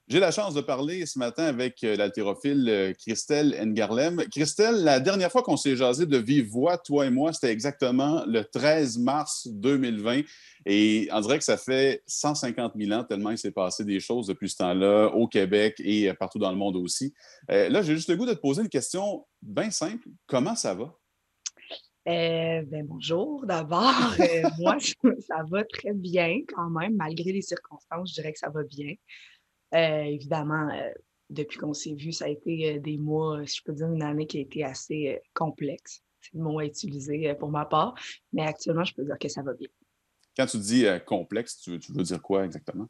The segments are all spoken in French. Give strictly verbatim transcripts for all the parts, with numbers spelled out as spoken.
J'ai la chance de parler ce matin avec euh, l'haltérophile euh, Christelle Ngarlem. Christelle, la dernière fois qu'on s'est jasé de vive voix, toi et moi, c'était exactement le treize mars deux mille vingt. Et on dirait que ça fait cent cinquante mille ans, tellement il s'est passé des choses depuis ce temps-là, au Québec et euh, partout dans le monde aussi. Euh, là, j'ai juste le goût de te poser une question bien simple. Comment ça va? Euh, ben bonjour d'abord. Euh, moi, ça, ça va très bien quand même, malgré les circonstances, je dirais que ça va bien. Euh, évidemment, euh, depuis qu'on s'est vu, ça a été euh, des mois, euh, si je peux dire, une année qui a été assez euh, complexe. C'est le mot à utiliser euh, pour ma part, mais actuellement, je peux dire que ça va bien. Quand tu dis euh, complexe, tu, tu veux dire quoi exactement?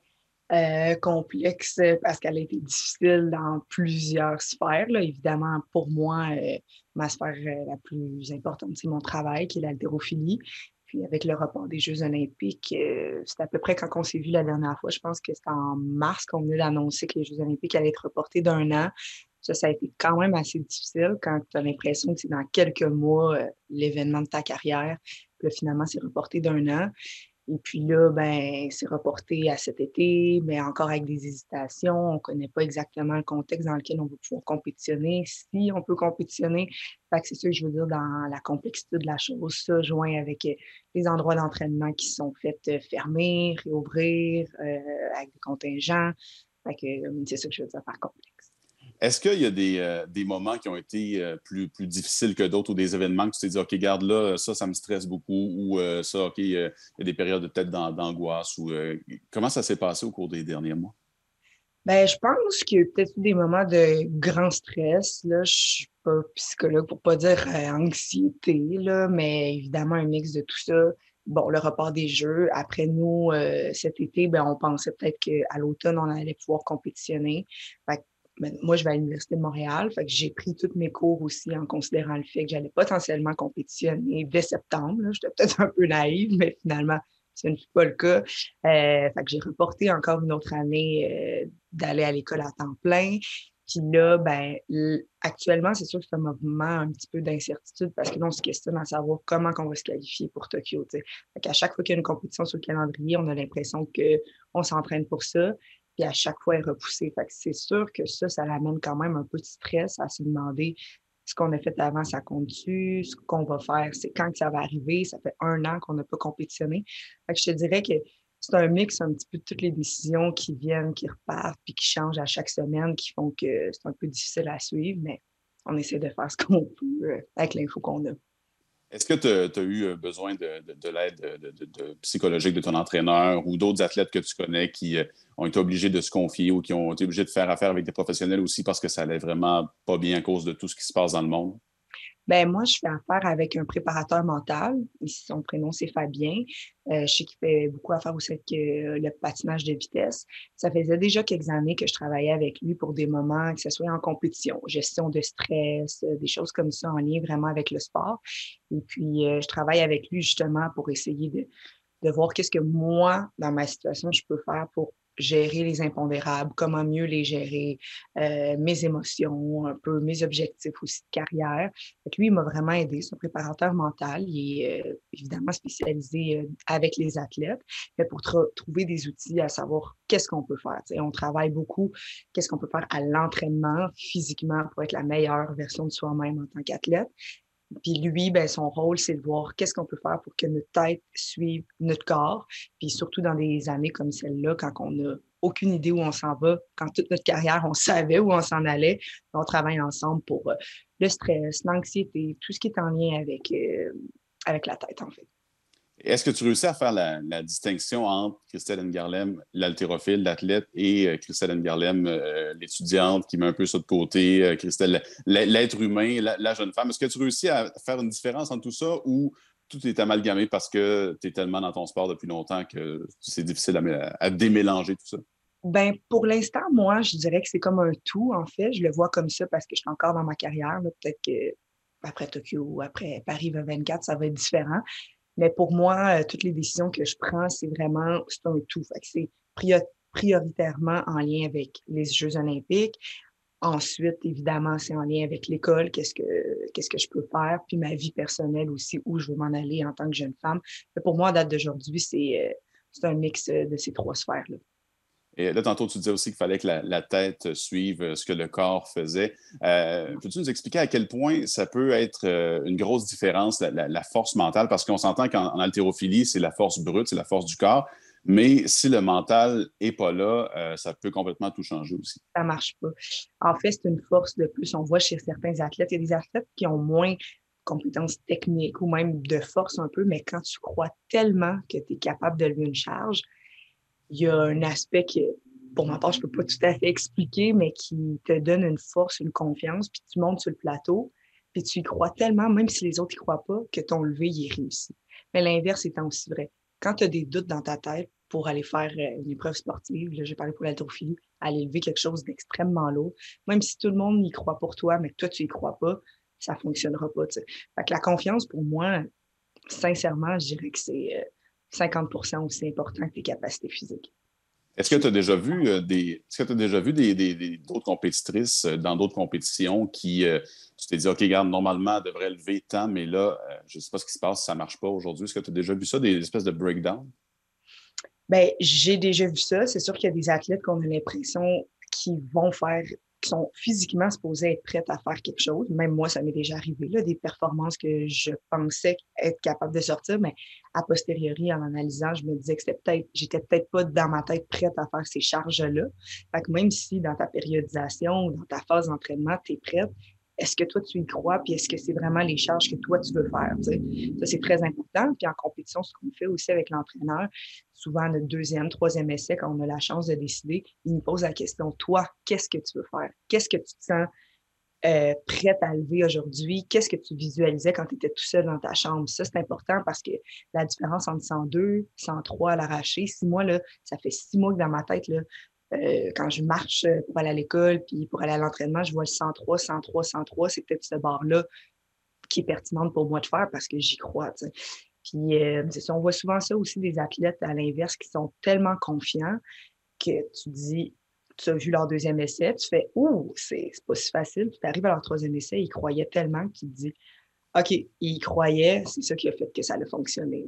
Euh, complexe euh, parce qu'elle a été difficile dans plusieurs sphères, là. Évidemment, pour moi, euh, ma sphère euh, la plus importante, c'est mon travail, qui est l'haltérophilie. Puis avec le report des Jeux olympiques, euh, c'était à peu près quand on s'est vu la dernière fois. Je pense que c'était en mars qu'on venait d'annoncer que les Jeux olympiques allaient être reportés d'un an. Ça, ça a été quand même assez difficile quand tu as l'impression que c'est dans quelques mois euh, l'événement de ta carrière. Puis là, finalement, c'est reporté d'un an. Et puis là, ben, c'est reporté à cet été, mais encore avec des hésitations. On ne connaît pas exactement le contexte dans lequel on va pouvoir compétitionner, si on peut compétitionner. Fait que c'est ça que je veux dire dans la complexité de la chose, ça, joint avec euh, les endroits d'entraînement qui sont faits euh, fermer, réouvrir, euh, avec des contingents. Fait que euh, c'est ça que je veux dire par complexe. Est-ce qu'il y a des, euh, des moments qui ont été euh, plus, plus difficiles que d'autres ou des événements que tu t'es dit, OK, garde là, ça, ça me stresse beaucoup ou euh, ça, OK, euh, il y a des périodes peut-être d'an- d'angoisse ou euh, comment ça s'est passé au cours des derniers mois? Ben, je pense qu'il y a eu peut-être eu des moments de grand stress. Là. Je suis pas psychologue pour pas dire euh, anxiété, là, mais évidemment un mix de tout ça. Bon, le report des Jeux. Après nous, euh, cet été, ben, on pensait peut-être qu'à l'automne, on allait pouvoir compétitionner. Fait que, ben, moi, je vais à l'Université de Montréal. Fait que j'ai pris tous mes cours aussi en considérant le fait que j'allais potentiellement compétitionner dès septembre. Là. J'étais peut-être un peu naïve, mais finalement, ce ne fut pas le cas. Euh, fait que j'ai reporté encore une autre année euh, d'aller à l'école à temps plein. Puis là, ben, l- actuellement, c'est sûr que c'est un moment un petit peu d'incertitude parce que là, on se questionne à savoir comment on va se qualifier pour Tokyo. T'sais. Fait qu'à chaque fois qu'il y a une compétition sur le calendrier, on a l'impression qu'on s'entraîne pour ça. Puis à chaque fois, elle est repoussée. Fait que c'est sûr que ça, ça l'amène quand même un peu de stress à se demander ce qu'on a fait avant, ça compte-tu? Ce qu'on va faire, c'est quand que ça va arriver? Ça fait un an qu'on n'a pas compétitionné. Fait que je te dirais que c'est un mix un petit peu de toutes les décisions qui viennent, qui repartent, puis qui changent à chaque semaine, qui font que c'est un peu difficile à suivre, mais on essaie de faire ce qu'on peut euh, avec l'info qu'on a. Est-ce que tu as eu euh, besoin de, de- de l'aide de, de- de- psychologique de ton entraîneur ou d'autres athlètes que tu connais qui euh, ont été obligés de se confier ou qui ont été obligés de faire affaire avec des professionnels aussi parce que ça allait vraiment pas bien à cause de tout ce qui se passe dans le monde? Ben moi, je fais affaire avec un préparateur mental. Ici, son prénom, c'est Fabien. Euh, je sais qu'il fait beaucoup affaire aussi avec euh, le patinage de vitesse. Ça faisait déjà quelques années que je travaillais avec lui pour des moments, que ce soit en compétition, gestion de stress, euh, des choses comme ça en lien vraiment avec le sport. Et puis, euh, je travaille avec lui justement pour essayer de de voir qu'est-ce que moi, dans ma situation, je peux faire pour gérer les impondérables, comment mieux les gérer, euh, mes émotions, un peu mes objectifs aussi de carrière. Fait que lui, il m'a vraiment aidé. C'est un préparateur mental. Il est euh, évidemment spécialisé euh, avec les athlètes, mais pour tr- trouver des outils à savoir qu'est-ce qu'on peut faire. T'sais, on travaille beaucoup, qu'est-ce qu'on peut faire à l'entraînement physiquement pour être la meilleure version de soi-même en tant qu'athlète. Puis lui, ben, son rôle, c'est de voir qu'est-ce qu'on peut faire pour que notre tête suive notre corps. Puis surtout dans des années comme celle-là, quand on n'a aucune idée où on s'en va, quand toute notre carrière, on savait où on s'en allait, on travaille ensemble pour euh, le stress, l'anxiété, tout ce qui est en lien avec, euh, avec la tête, en fait. Est-ce que tu réussis à faire la, la distinction entre Christelle Ngarlem, l'haltérophile, l'athlète, et euh, Christelle Ngarlem, euh, l'étudiante qui met un peu ça de côté, euh, Christelle, l'être humain, la, la, jeune femme? Est-ce que tu réussis à faire une différence entre tout ça ou tout est amalgamé parce que tu es tellement dans ton sport depuis longtemps que c'est difficile à, à démélanger tout ça? Ben, pour l'instant, moi, je dirais que c'est comme un tout, en fait. Je le vois comme ça parce que je suis encore dans ma carrière. Là. Peut-être que après Tokyo ou après Paris vingt vingt-quatre, ça va être différent. Mais pour moi, euh, toutes les décisions que je prends, c'est vraiment, c'est un tout. Fait que c'est priori- prioritairement en lien avec les Jeux olympiques. Ensuite, évidemment, c'est en lien avec l'école, qu'est-ce que, qu'est-ce que je peux faire, puis ma vie personnelle aussi, où je veux m'en aller en tant que jeune femme. Mais pour moi, à date d'aujourd'hui, c'est, euh, c'est un mix euh, de ces trois sphères-là. Et là, tantôt, tu disais aussi qu'il fallait que la, la tête suive ce que le corps faisait. Euh, peux-tu nous expliquer à quel point ça peut être euh, une grosse différence, la, la, la force mentale? Parce qu'on s'entend qu'en en haltérophilie, c'est la force brute, c'est la force du corps. Mais si le mental n'est pas là, euh, ça peut complètement tout changer aussi. Ça marche pas. En fait, c'est une force de plus. On voit chez certains athlètes, il y a des athlètes qui ont moins de compétences techniques ou même de force un peu, mais quand tu crois tellement que tu es capable de lever une charge, il y a un aspect que, pour ma part, je peux pas tout à fait expliquer, mais qui te donne une force, une confiance, puis tu montes sur le plateau, puis tu y crois tellement, même si les autres y croient pas, que ton lever, il est réussi. Mais l'inverse étant aussi vrai. Quand tu as des doutes dans ta tête pour aller faire euh, une épreuve sportive, là, j'ai parlé pour l'haltérophilie, aller lever quelque chose d'extrêmement lourd, même si tout le monde y croit pour toi, mais que toi, tu y crois pas, ça fonctionnera pas, tu sais. Fait que la confiance, pour moi, sincèrement, je dirais que c'est euh, cinquante pour cent aussi important que tes capacités physiques. Est-ce que tu as déjà vu euh, des, est-ce que tu déjà vu des, des- des- d'autres compétitrices euh, dans d'autres compétitions qui, euh, tu t'es dit, OK, regarde, normalement, elle devrait lever tant, mais là, euh, je ne sais pas ce qui se passe, ça ne marche pas aujourd'hui. Est-ce que tu as déjà vu ça, des espèces de breakdown? Ben, j'ai déjà vu ça. C'est sûr qu'il y a des athlètes qu'on a l'impression qu'ils vont faire, qui sont physiquement supposés être prêts à faire quelque chose. Même moi, ça m'est déjà arrivé, là, des performances que je pensais être capable de sortir, mais a posteriori, en analysant, je me disais que c'était peut-être, j'étais peut-être pas dans ma tête prête à faire ces charges-là. Fait que même si dans ta périodisation ou dans ta phase d'entraînement, tu es prête, est-ce que toi, tu y crois, puis est-ce que c'est vraiment les charges que toi, tu veux faire? Tu sais? Ça, c'est très important. Puis en compétition, ce qu'on fait aussi avec l'entraîneur, souvent notre deuxième, troisième essai, quand on a la chance de décider, il nous pose la question, toi, qu'est-ce que tu veux faire? Qu'est-ce que tu te sens euh, prête à lever aujourd'hui? Qu'est-ce que tu visualisais quand tu étais tout seul dans ta chambre? Ça, c'est important parce que la différence entre cent deux, cent trois à l'arraché, six mois, là, ça fait six mois que dans ma tête, là, euh, quand je marche pour aller à l'école puis pour aller à l'entraînement, je vois le cent trois, cent trois, cent trois, c'est peut-être ce barre-là qui est pertinente pour moi de faire parce que j'y crois. T'sais. Puis, euh, c'est ça, on voit souvent ça aussi des athlètes à l'inverse qui sont tellement confiants que tu dis, tu as vu leur deuxième essai, tu fais, ouh, c'est pas si facile. Puis, tu arrives à leur troisième essai, ils croyaient tellement qu'ils te disent, OK, ils croyaient, c'est ça qui a fait que ça a fonctionné.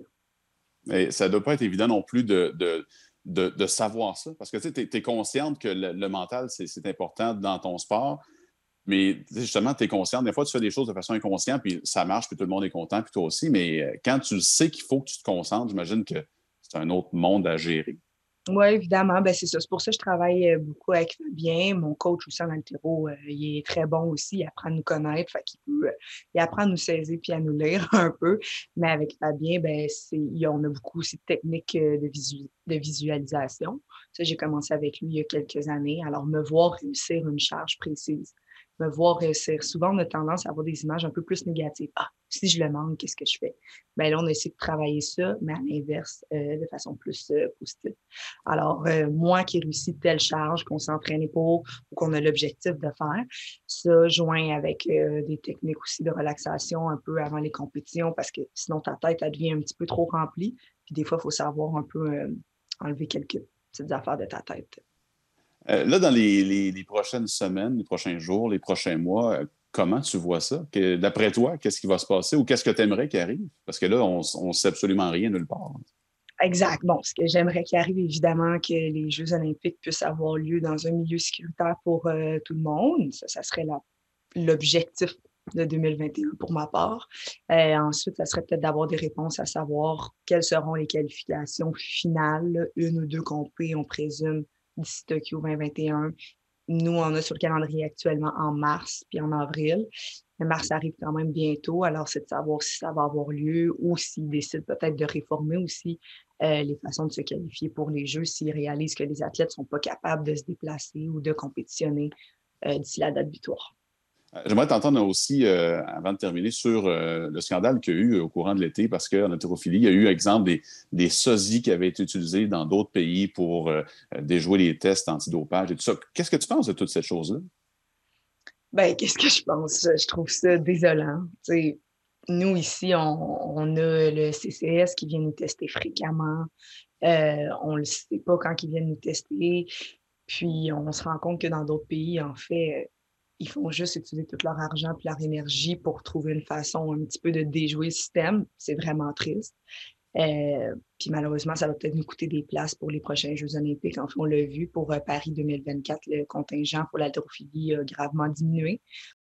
Et ça ne doit pas être évident non plus de, de, de, de savoir ça, parce que tu es consciente que le, le mental, c'est important dans ton sport, mais justement, tu es consciente. Des fois, tu fais des choses de façon inconsciente, puis ça marche, puis tout le monde est content, puis toi aussi. Mais euh, quand tu sais qu'il faut que tu te concentres, j'imagine que c'est un autre monde à gérer. Oui, évidemment. Ben, c'est ça. C'est pour ça que je travaille euh, beaucoup avec Fabien. Mon coach aussi en haltéro, euh, il est très bon aussi. Il apprend à nous connaître. Fait qu'il peut, euh, il apprend à nous saisir puis à nous lire un peu. Mais avec Fabien, ben, c'est, il- on a beaucoup aussi de techniques euh, de, visu- de visualisation. Ça, j'ai commencé avec lui il y a quelques années. Alors, me voir réussir une charge précise, me voir réussir. Souvent, on a tendance à avoir des images un peu plus négatives. Ah, si je le manque, qu'est-ce que je fais? Ben là, on essaie de travailler ça, mais à l'inverse, euh, de façon plus euh, positive. Alors, euh, moi qui ai réussi telle charge, qu'on s'est entraîné pour ou qu'on a l'objectif de faire, ça joint avec euh, des techniques aussi de relaxation un peu avant les compétitions parce que sinon ta tête, elle devient un petit peu trop remplie. Puis des fois, il faut savoir un peu euh, enlever quelques petites affaires de ta tête. Euh, là, dans les, les, les prochaines semaines, les prochains jours, les prochains mois, euh, comment tu vois ça? Que, d'après toi, qu'est-ce qui va se passer ou qu'est-ce que tu aimerais qu'il arrive? Parce que là, on ne sait absolument rien nulle part. Exact. Bon, ce que j'aimerais qu'il arrive, évidemment, que les Jeux olympiques puissent avoir lieu dans un milieu sécuritaire pour euh, tout le monde. Ça, ça serait la l'objectif de deux mille vingt et un pour ma part. Euh, ensuite, ça serait peut-être d'avoir des réponses à savoir quelles seront les qualifications finales, une ou deux compés, on présume, d'ici Tokyo vingt vingt et un. Nous, on a sur le calendrier actuellement en mars puis en avril. Mais mars arrive quand même bientôt, alors c'est de savoir si ça va avoir lieu ou s'ils décident peut-être de réformer aussi euh, les façons de se qualifier pour les Jeux s'ils réalisent que les athlètes ne sont pas capables de se déplacer ou de compétitionner euh, d'ici la date butoir. Euh, J'aimerais t'entendre aussi, euh, avant de terminer, sur euh, le scandale qu'il y a eu au courant de l'été, parce qu'en haltérophilie, il y a eu, exemple, des, des sosies qui avaient été utilisés dans d'autres pays pour euh, déjouer les tests antidopage et tout ça. Qu'est-ce que tu penses de toutes ces choses-là? Ben, qu'est-ce que je pense? Je trouve ça désolant. T'sais, nous, ici, on, on a le C C S qui vient nous tester fréquemment. Euh, on ne le sait pas quand ils viennent nous tester. Puis, on se rend compte que dans d'autres pays, en fait, euh, ils font juste utiliser tout leur argent et leur énergie pour trouver une façon un petit peu de déjouer le système. C'est vraiment triste. Euh, puis malheureusement, ça va peut-être nous coûter des places pour les prochains Jeux olympiques. En fait, on l'a vu pour euh, Paris deux mille vingt-quatre, le contingent pour l'haltérophilie a gravement diminué.